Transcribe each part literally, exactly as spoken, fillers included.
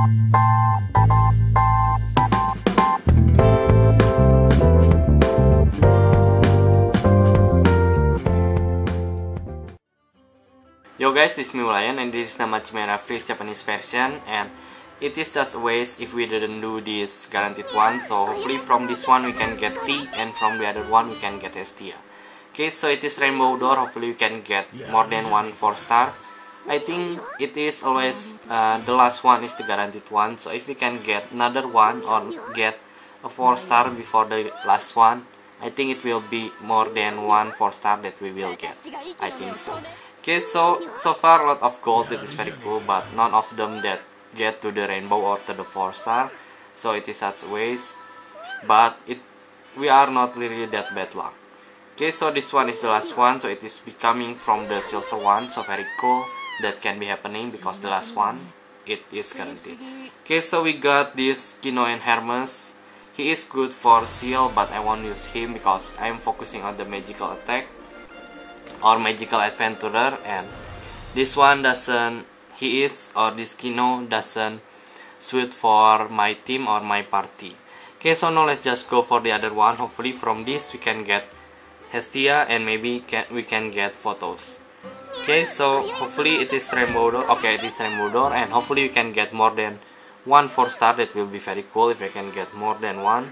Yo guys, this is Miulayan and this is Nama Chimera Freeze Japanese version, and it is just a waste if we didn't do this guaranteed one. So hopefully from this one we can get T, and from the other one we can get Hestia. Okay, so it is Rainbow Door. Hopefully we can get more than one four star. I think it is always uh, the last one is the guaranteed one. So if we can get another one or get a four star before the last one, I think it will be more than one four star that we will get. I think so. Okay, so so far a lot of gold, it is very cool, but none of them that get to the rainbow or to the four star. So it is such a waste, but it we are not really that bad luck. Okay, so this one is the last one, so it is becoming from the silver one. So very cool that can be happening because the last one it is guaranteed. Okay, so we got this Kino and Hermes. He is good for seal, but I won't use him because I am focusing on the magical attack or magical adventurer, and this one doesn't he is or this Kino doesn't suit for my team or my party. Okay, so now let's just go for the other one. Hopefully from this we can get Hestia and maybe can, we can get photos. Okay, so hopefully it is Rainbow Door. Okay, it is Rainbow Door, and hopefully we can get more than one four star. That will be very cool if I can get more than one.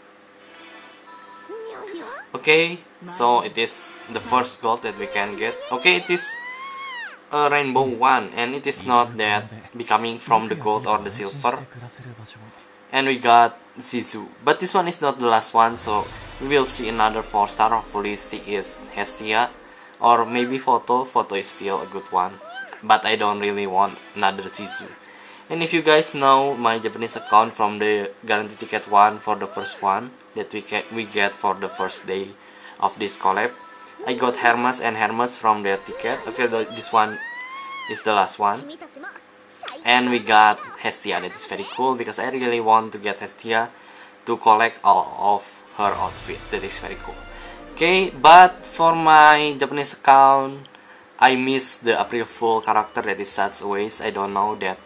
Okay, so it is the first gold that we can get. Okay, it is a rainbow one, and it is not that becoming from the gold or the silver. And we got Zizu, but this one is not the last one, so we will see another four star. Hopefully she is Hestia, or maybe Photo. Photo is still a good one, but I don't really want another Zizu. And if you guys know my Japanese account from the guarantee ticket one for the first one that we get we get for the first day of this collab, I got Hermes and Hermes from their ticket. Okay, this one is the last one, and we got Hestia. That is very cool because I really want to get Hestia to collect all of her outfit. That is very cool. Okay, but for my Japanese account, I missed the April Fool character. That is such a waste. I don't know that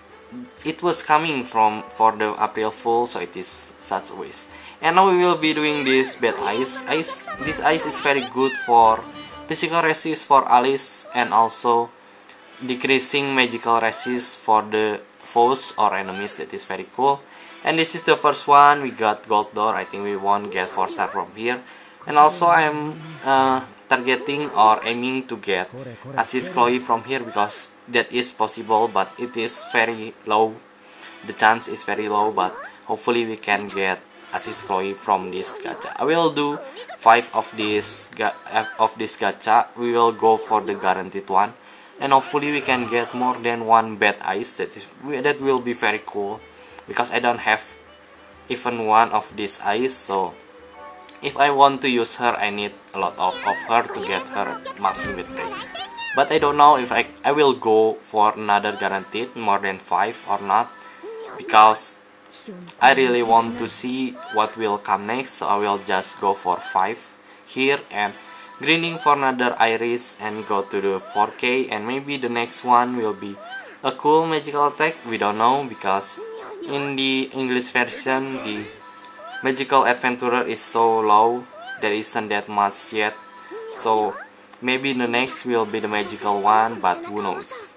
it was coming from for the April Fool, so it is such a waste. And now we will be doing this bad ice. Ice this ice is very good for physical resist for Alice, and also decreasing magical resist for the foes or enemies. That is very cool. And this is the first one. We got gold door. I think we won't get four star from here. And also I'm uh, targeting or aiming to get assist Chloe from here because that is possible, but it is very low. The chance is very low, but hopefully we can get assist Chloe from this gacha. I will do five of this of this gacha. We will go for the guaranteed one, and hopefully we can get more than one bad ice. That is that will be very cool because I don't have even one of this ice. So if I want to use her, I need a lot of, of her to get her max limit break. But I don't know if I, I will go for another guaranteed more than five or not, because I really want to see what will come next. So I will just go for five here and grinding for another iris and go to the four K, and maybe the next one will be a cool magical attack. We don't know because in the English version the magical adventurer is so low, there isn't that much yet. So maybe the next will be the magical one, but who knows.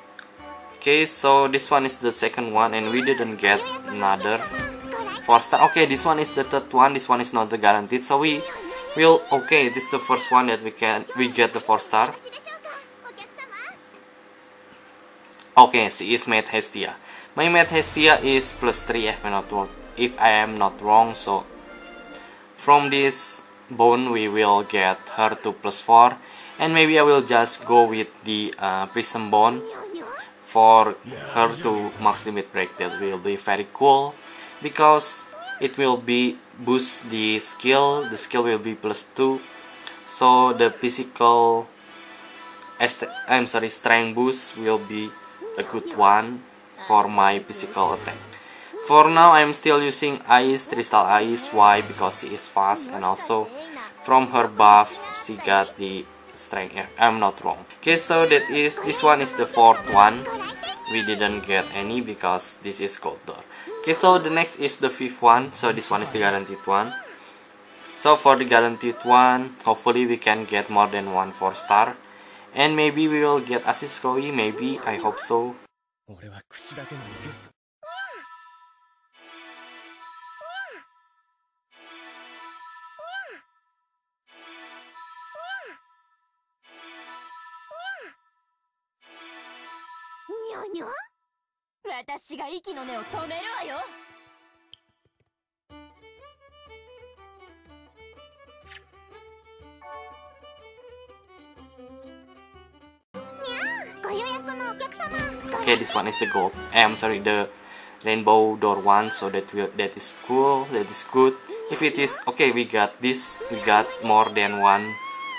Okay, so this one is the second one, and we didn't get another four star. Okay, this one is the third one. This one is not the guaranteed, so we will. Okay, this is the first one that we can we get the four star. Okay, she is made Hestia. My made Hestia is plus three if I not wrong. If I am not wrong, so from this bone we will get her to plus four, and maybe I will just go with the uh, prism bone for her to max limit break. That will be very cool because it will be boost the skill. The skill will be plus two, so the physical I'm sorry strength boost will be a good one for my physical attack. For now I'm still using Ice, Crystal Ice. Why? Because she is fast, and also from her buff she got the strength if I'm not wrong. Okay, so that is, this one is the fourth one. We didn't get any because this is gold door. Okay, so the next is the fifth one. So this one is the guaranteed one. So for the guaranteed one, hopefully we can get more than one four star. And maybe we will get assist Chloe, maybe, I hope so. Okay, this one is the gold. Eh, I'm sorry, the rainbow door one. So that will that is cool. That is good. If it is okay, we got this. We got more than one.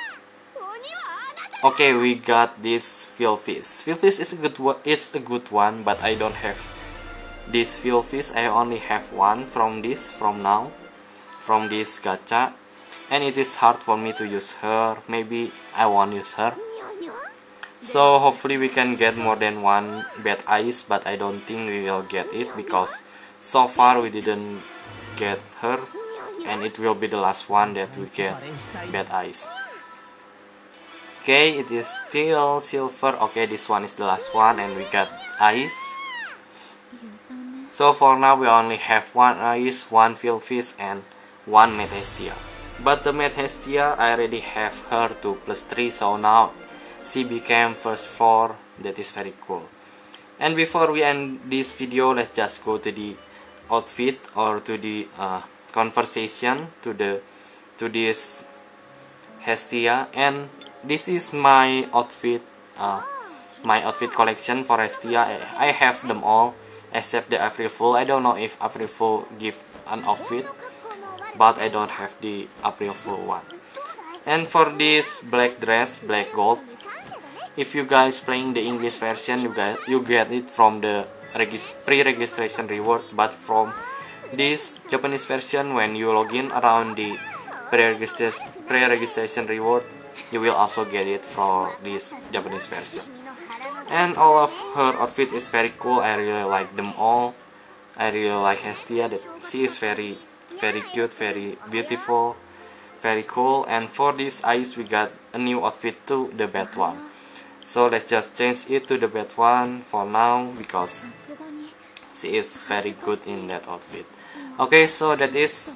Okay, we got this Philfish. Philfish is a good one. It's a good one, but I don't have this Philfish. I only have one from this from now, from this gacha, and it is hard for me to use her. Maybe I won't use her. So hopefully we can get more than one bad eyes, but I don't think we will get it because so far we didn't get her, and it will be the last one that we get bad eyes. Okay, it is still silver. Okay, this one is the last one and we got eyes. So for now we only have one eyes, one Philfish, and one Mad Hestia. But the Mad Hestia, I already have her to plus three, so now she became first four. That is very cool. And before we end this video, let's just go to the outfit or to the uh, conversation to the to this Hestia. And this is my outfit, uh, my outfit collection for Hestia. I have them all except the April Fool. I don't know if April Fool give an outfit, but I don't have the April Fool one. And for this black dress, black gold, if you guys playing the English version, you guys you get it from the pre-registration reward. But from this Japanese version, when you log in around the pre-registration pre-registration reward, you will also get it for this Japanese version. And all of her outfit is very cool. I really like them all. I really like Hestia. That she is very very cute, very beautiful, very cool. And for this eyes, we got a new outfit too, the bad one. So let's just change it to the bad one for now because she is very good in that outfit. Okay, so that is,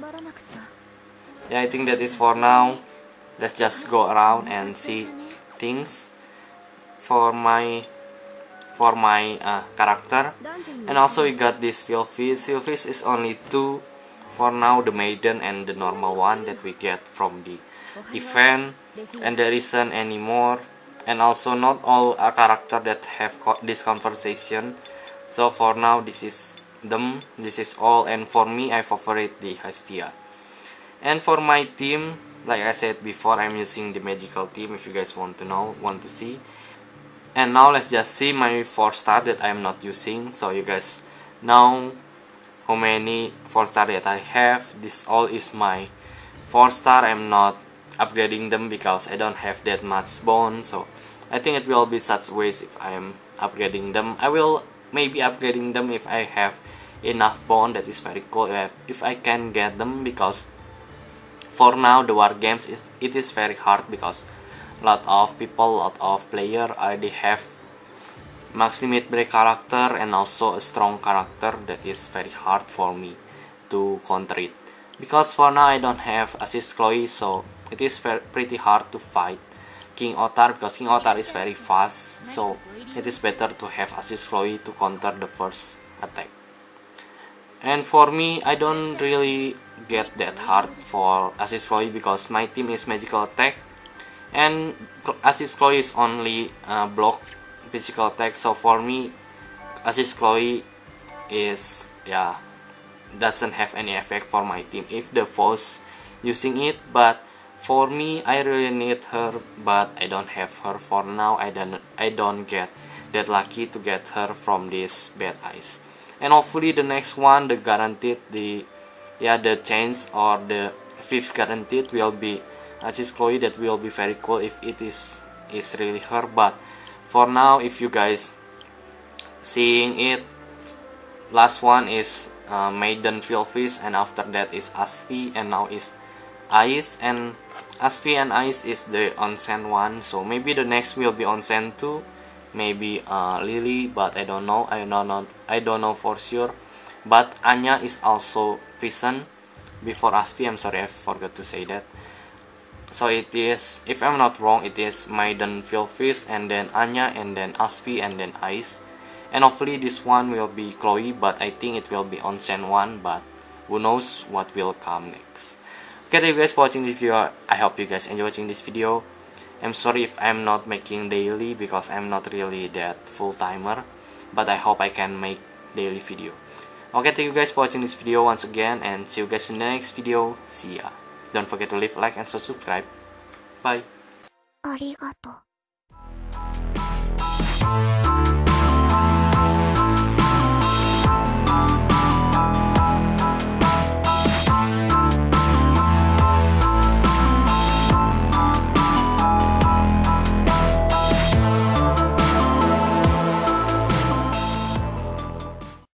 yeah, I think that is for now. Let's just go around and see things for my for my uh, character. And also we got this Philfish. Philfish is only two for now, the maiden and the normal one that we get from the event, and there isn't any more. And also not all are character that have co this conversation. So for now this is them, this is all. And for me, I favorite the Hestia. And for my team, like I said before, I'm using the magical team if you guys want to know, want to see. And now let's just see my four star that I'm not using, so you guys know how many four star that I have. This all is my four star. I'm not upgrading them because I don't have that much bone, so I think it will be such waste if I am upgrading them. I will maybe upgrading them if I have enough bone. That is very cool if, if I can get them, because for now the war games is it is very hard because a lot of people, lot of player already have max limit break character and also a strong character. That is very hard for me to counter it, because for now I don't have assist Chloe, so it is very, pretty hard to fight King Otar because King Otar is very fast, so it is better to have assist Chloe to counter the first attack. And for me, I don't really get that hard for assist Chloe because my team is magical attack and assist Chloe is only uh, block physical attack. So for me, assist Chloe is, yeah, doesn't have any effect for my team if the foes using it. But for me, I really need her, but I don't have her for now. I don't I don't get that lucky to get her from this bad eyes. And hopefully the next one, the guaranteed, the yeah the chance or the fifth guaranteed will be as is Chloe, that will be very cool if it is is really her. But for now, if you guys seeing it, last one is uh, Maiden Vilfish, and after that is Asvi, and now is Ice, and Asvi and Ice is the onsen one, so maybe the next will be onsen two, maybe uh, Lily, but I don't know, I don't know, I don't know for sure. But Anya is also prison before Asvi. I'm sorry, I forgot to say that. So it is, if I'm not wrong, it is Maiden Vilfish, and then Anya, and then Asvi, and then Ice. And hopefully this one will be Chloe, but I think it will be onsen one, but who knows what will come next. Okay, thank you guys for watching this video. I hope you guys enjoy watching this video. I'm sorry if I'm not making daily, because I'm not really that full-timer, but I hope I can make daily video. Okay, thank you guys for watching this video once again, and see you guys in the next video. See ya. Don't forget to leave a like and subscribe. Bye. ありがとう。